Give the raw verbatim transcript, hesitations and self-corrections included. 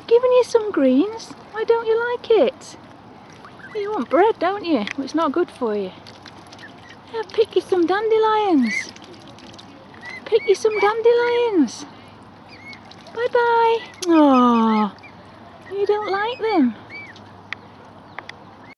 given you some greens. Why don't you like it? You want bread, don't you? Well, it's not good for you. Yeah, pick you some dandelions. Pick you some dandelions. Bye bye. Oh, you don't like them.